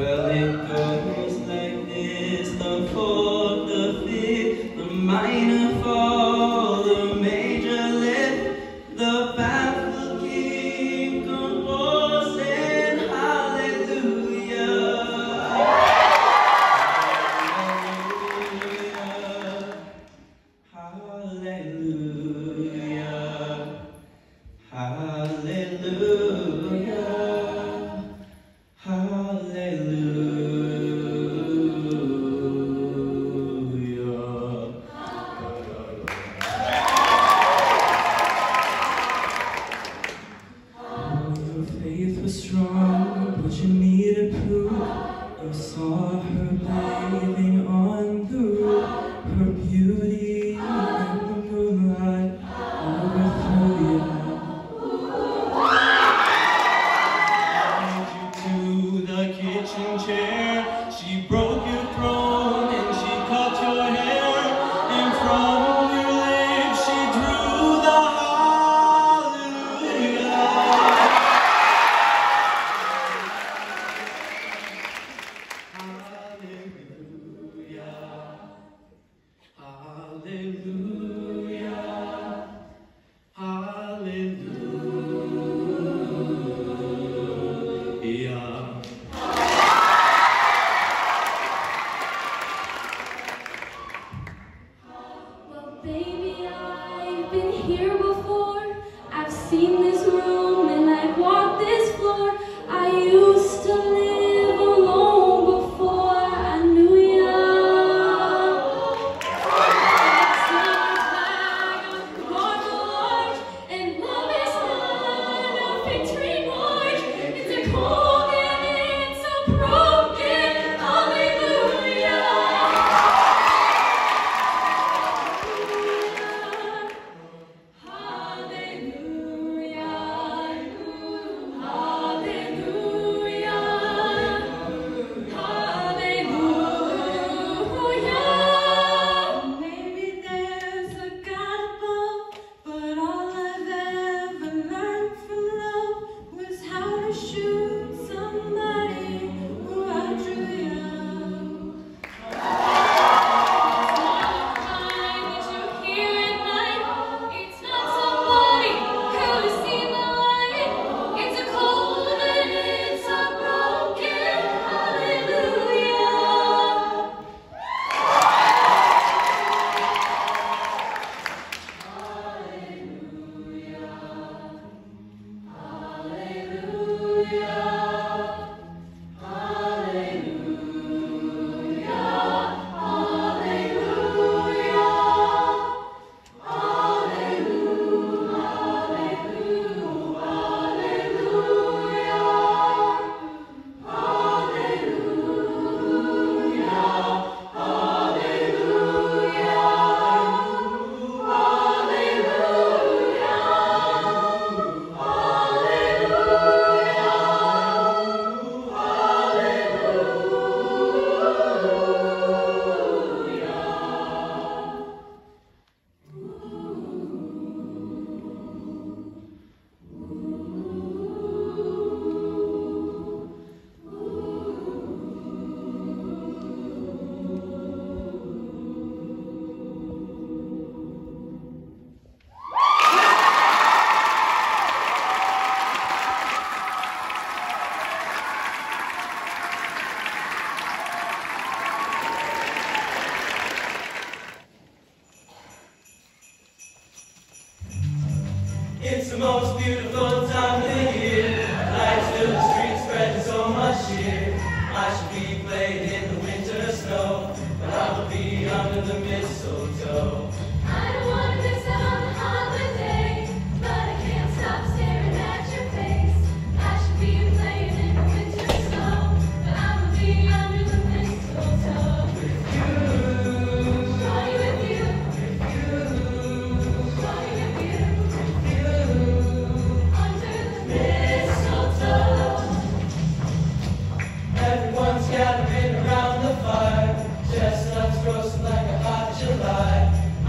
Well, it goes like this: the fourth, the fifth, the minor fall, the major lift, the baffled king composing hallelujah. Hallelujah. Hallelujah. Faith was strong, but you needed proof. You saw her bathing on the roof, her beauty in the moonlight overthrew you. Led you to the kitchen chair. She broke your throne and she cut your hair, and from your lips she drew the hallelujah. Hallelujah, hallelujah. Well, baby, I've been here before. I've seen this room and I've walked this floor. I used to live alone before I knew ya. It's the most beautiful time of the year. Lights fill the streets, spreading so much cheer. I should be playing in the winter snow, but I will be under the mistletoe. I don't want to miss out on the holiday, but I can't stop staring at your face. I should be playing in the winter snow, but I will be under the mistletoe. With you, shawty, with you, shawty, with you, under the mistletoe. Everyone's gathering around the fire, chestnuts roasting like a hot July.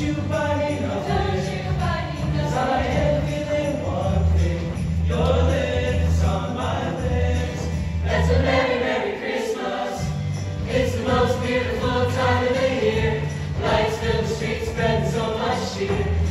you buy me Don't nothing, you buy me 'cause I nothing. am feeling one thing. Your lips on my lips. That's a Merry, Merry Christmas. It's the most beautiful time of the year. Lights fill the streets, spreading so much cheer.